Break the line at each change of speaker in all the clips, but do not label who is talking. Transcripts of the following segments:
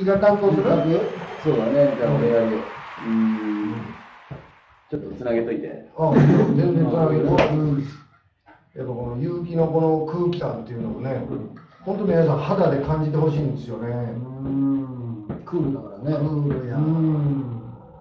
木が担当する？
そうだね、じゃあ俺やるよ。ちょっとつなげといて。
全然つなげる。やっぱこの結城のこの空気感っていうのもね、本当皆さん肌で感じてほしいんですよね。
クールだからね。
クールや。何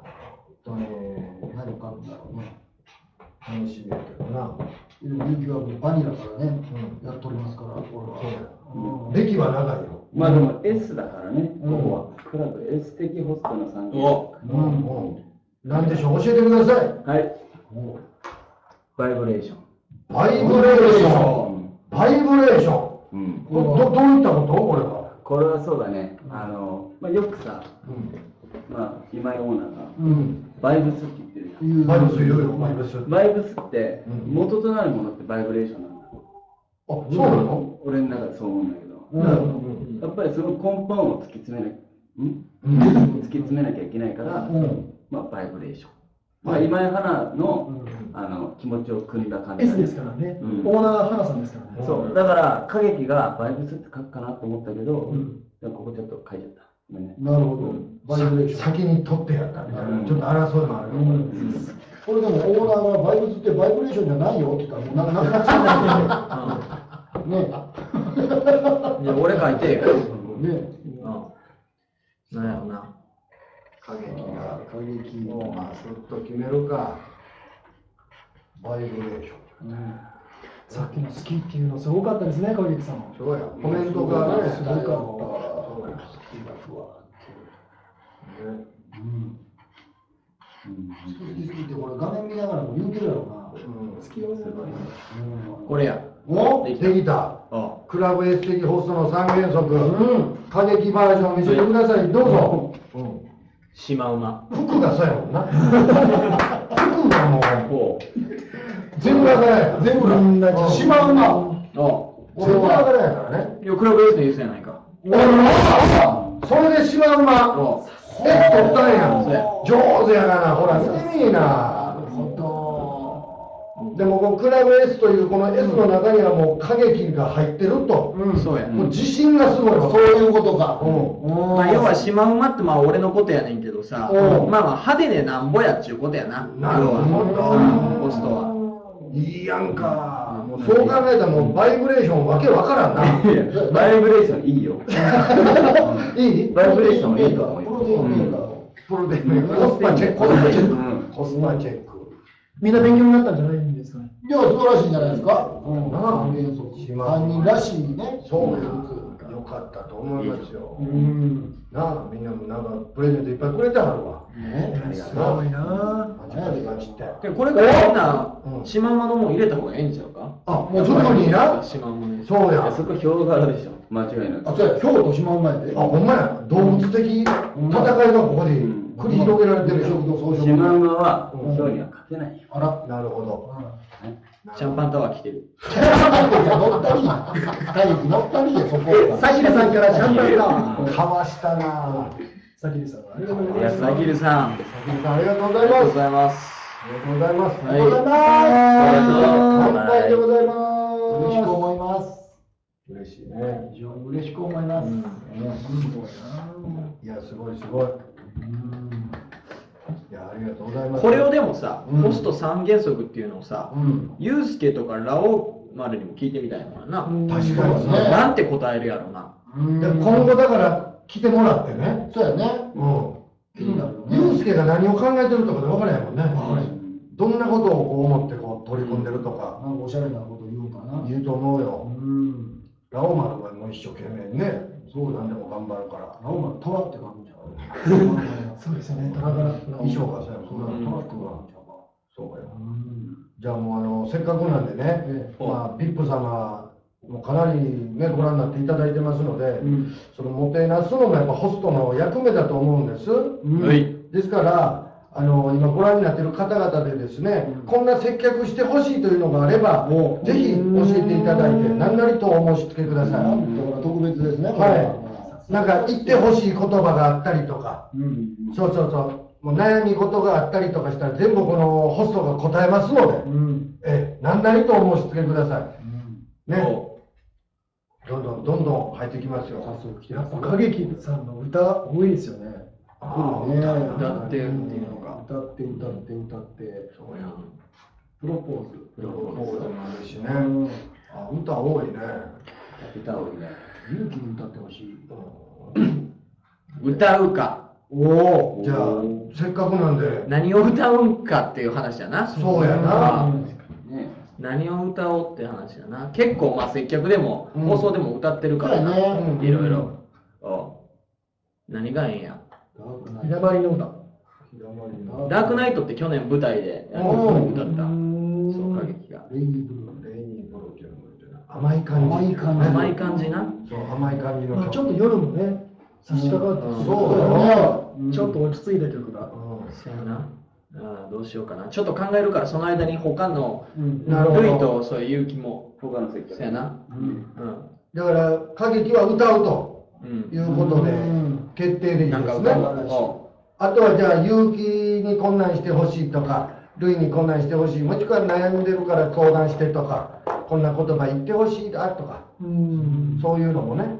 かあるんだろうね。
楽しみやけどな。
結城はもうバニラからね、やっておりますから、これは。
歴は長いよ。
まあでも S だからね、ここは。クラブ S 的ホストの3件。
なんでしょう、教えてください。
はい。バイブレーション。
バイブレーション。バイブレーション。どういったことこれは。
これはそうだね。よくさ、今井オーナーが、バイブスって言ってるじゃん。
バイブス言うよ、バイブス。
バイブスって、元となるものってバイブレーションなんだ。
そうなの？
俺の中でそう思うんだけど。やっぱりその根本を突き詰めなきゃいけないから、バイブレーション。今井花の気持ちを組んだ感じ。
S ですからね。オーナー花さんですからね。
そう。だから歌劇がバイブスって書くかなと思ったけど、でもここちょっと書いちゃった。
なるほど。バイブレーション。
先に取ってやったみたいな。ちょっと争いもある。
これでもオーナーがバイブスってバイブレーションじゃないよって言ったら、もうなんかなくなっちゃうね。
いや、俺書いて。
なんやろな。
歌劇、まあ、すっと決めるか。バイブレーション。
さっきの好きっていうのすごかったですね、歌劇さん。
そうや、コメントがね、
すごかった。
好きだふわ
好きってこれ画面見ながらも言うてるやろな。好きよ。
これや。
お、できた。クラブ S 的ホストの3原則。歌劇バージョン見せてください。どうぞ。
シマウマ。
服がそうやもんな。服がもう。全部だからや。全部だ。シマウマ。全部だからやからね。
いや、クラブ S の優勢やないか。
それでシマウマ。取ったんや。上手やがな。ほら、いいな。でもこのクラブ S というこの S の中にはもう歌劇が入ってると。
そうや。
もう自信がすごいわ。
そういうことか。
要はシマウマって俺のことやねんけどさ、派手でなんぼやっちゅうことやな。
なるほど。
ホストは。
いいやんか。そう考えたらもうバイブレーションわけわからんな。
バイブレーションいいよ。
いい？
バイブレーションいいと思うよ。
プロテインコスパチェック。コスパチェック。
みんな勉強になったんじゃないんですかね。いや、素晴らしいんじゃないですか。犯人らしいね。
そうよかったと思いますよ。なあ、みんなもなんかプレゼントいっぱいくれてはるわ。
すごいな。
で、これからみんなシマウマのもん入れた方がええんちゃうか。
もうちょっとにな。
シマウマね。
そうや。
そこヒョウ柄でしょ。間違いなく。
そうや、ヒョウとシマウマやで。
ほんまや。動物的戦いがここで繰り広げられてる。
シマウマはヒョウには勝てないよ。
あら、なるほど。
シャンパンタワー来てる。
乗ったりでそこ。
さきりさんからシャンパンタワー。かわしたな。
さきりさん、ありがとうございます。
さきりさん。
ありがとうございます。
ありがとうございます。
ありがとうございます。
ありがとうございます。
乾杯でございます。
嬉しく思います。
嬉しいね。
非常に嬉しく思います。
いや、すごいすごい。いや、ありがとうございます。
これをでもさ、ホスト3原則っていうのをさ、ユースケとかラオウまでにも聞いてみたいのかな。
確かにね。
なんて答えるやろうな。
今後だから来てもらってね。
そうやね。気になるよね。
ユースケが何を考えてるとかで分からへんもんね。どんなことを思って取り込んでるとか。
なんかおしゃれなこと言うかな。
言うと思うよ。ラオマルはもう一生懸命ね。そうなんでも頑張るから。
ラオマルトラって感じちゃう。そうですよね。トラから
衣装がさ、そんなトラックが。そうかよ。じゃあもうせっかくなんでね、ビップ様もかなりねご覧になっていただいてますので、そのもてなすのもやっぱホストの役目だと思うんです。ですから今ご覧になっている方々でですね、こんな接客してほしいというのがあれば、ぜひ教えていただいて、何なりとお申し付けください。
特別ですね。
はい。なんか言ってほしい言葉があったりとか、そうそうそう、もう悩み事があったりとかしたら、全部このホストが答えますので、何なりとお申し付けください。ね。 どんどん入ってきますよ。
やっぱ歌劇さんの歌多いですよね。
歌ってるっていうのが。
歌って。
そうや。
プロポーズ。
プロポーズもあるしね。歌多いね。
歌多いね。
勇気に歌ってほしい。
歌うか。
おお、じゃあせっかくなんで
何を歌うんかっていう話やな。
そうやな。
何を歌おうって話やな。結構まあ接客でも放送でも歌ってるからな。いろいろ。何がええんや。
日だまりの歌。
ダークナイトって去年舞台で歌った。そう歌劇が。
レイニーブルーっていうのも甘い感じ。
甘い感じな。
そう、甘い感じの。
ちょっと夜もね、差し掛かって
そうだ
ね。ちょっと落ち着いた曲が。
そうやな。どうしようかな。ちょっと考えるからその間に他の
なる
ルイとそういう勇気も他の接客。そうやな。
だから歌劇は歌うということで決定でいいですね。あとはじゃあ勇気に困難してほしいとか、ルイに困難してほしい、もしくは悩んでるから相談してとか、こんな言葉言ってほしいだとか、そういうのもね。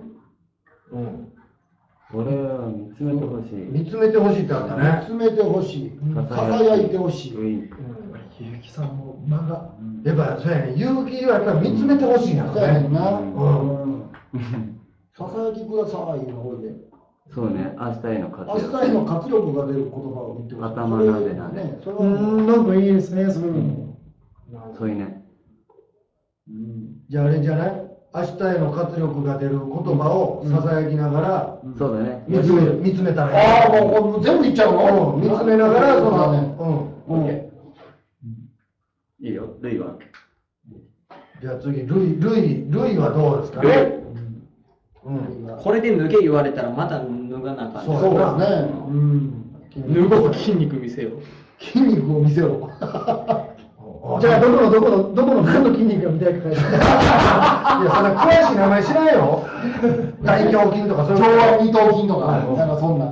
俺は見つめてほしい。
見つめてほしいってあったね。
見つめてほしい。輝いてほしい。
ゆうきさんも間が。
やっぱそうやね、勇気はやっぱ見つめてほしいんやろ
そうやねんな。
さ
さやきくださいの方で。
そうね、明日への活力。
明日への活力が出る言葉を見てほしい。
頭なんでなんで。
なんかいいですね、
そういうね。
じゃああれじゃない、明日への活力が出る言葉をささやきながら、
そうだね。
見つめたらいい。
ああ、もう全部いっちゃうの？
見つめながら、その、
いいよ、ルイは。
じゃあ次、ルイはどうですかね。
これで脱げ言われたらまた脱がなあかん。
そうだね。
脱ごう、筋肉見せよう。
筋肉を見せろ。
じゃあどこの何の筋肉が見たいか書いて。いや、
それ詳しい名前知らんよ。大胸筋とかそういう。
上腕二頭筋とか、なんかそんな。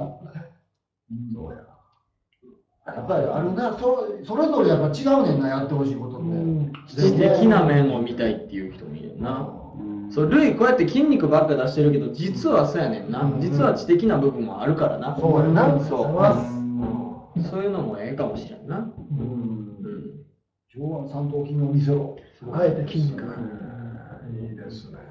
やっぱりあるな、それぞれやっぱ違うねんな、やってほしいことって。
素敵な面を見たいっていう人もいるな。そう、ルイこうやって筋肉ばっか出してるけど、実はそうやねんな。実は知的な部分もあるからな。
そうやな。
そういうのもええかもしれんな。
上腕三頭筋を見せろ。
あえて筋肉。
いいですね。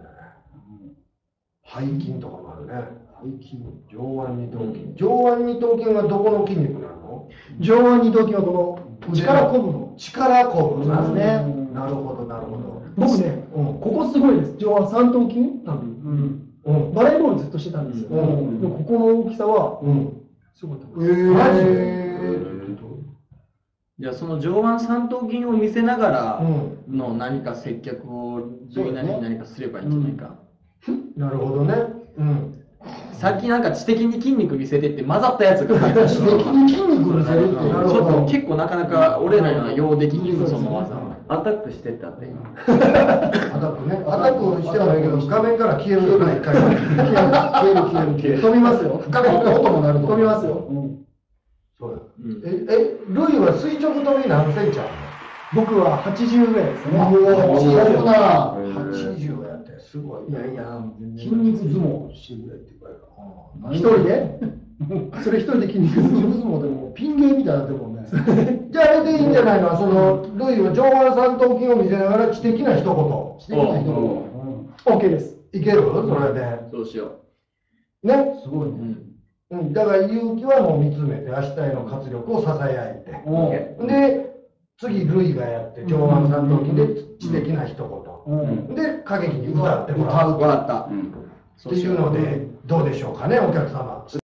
背筋とかもあるね。背筋、上腕二頭筋。上腕二頭筋はどこの筋肉なの？
上腕二頭筋はこの力こぶの。
力こぶ
なんですね。
なるほど、なるほど。
僕ね、ここすごいです。上腕三頭筋多分。バレーボールずっとしてたんですよ。でもここの大きさは、すごい高い。
マジ？
じゃあその上腕三頭筋を見せながらの何か接客をルイなりに何かすればいいんじゃないか。
なるほどね。
さっきなんか知的に筋肉見せてって混ざったやつが入ったし、
知的に筋肉見せるっていう。
ちょっと結構なかなか俺らにはようできにくいその技。アタックしてったって今。
アタックね。アタックしてはないけど、画面から消えるよね、一回。消える。
飛びますよ。
ガコッと音も鳴ると。
飛びますよ。
そうや。ルイは垂直跳び何センチある
の？僕は80ぐらいですね。
違うな。
80やって、すごい。
いやいや、
筋肉相撲してくれって言われた。
一人でそれ一人で筋肉相撲
でもピン芸みたいになってるもんね。
じゃああれでいいんじゃないの？そのルイは上腕三頭筋を見せながら知的な一言。
知的な一言。
OK です。
いける？それで。
そうしよ
う。ね。
すごいね。
だから勇気はもう見つめて明日への活力をささやいて。で、次ルイがやって上腕三頭筋で知的な一言。で、歌劇に歌ってもらう。
う。わかった。
っていうので、どうでしょうかね、お客様。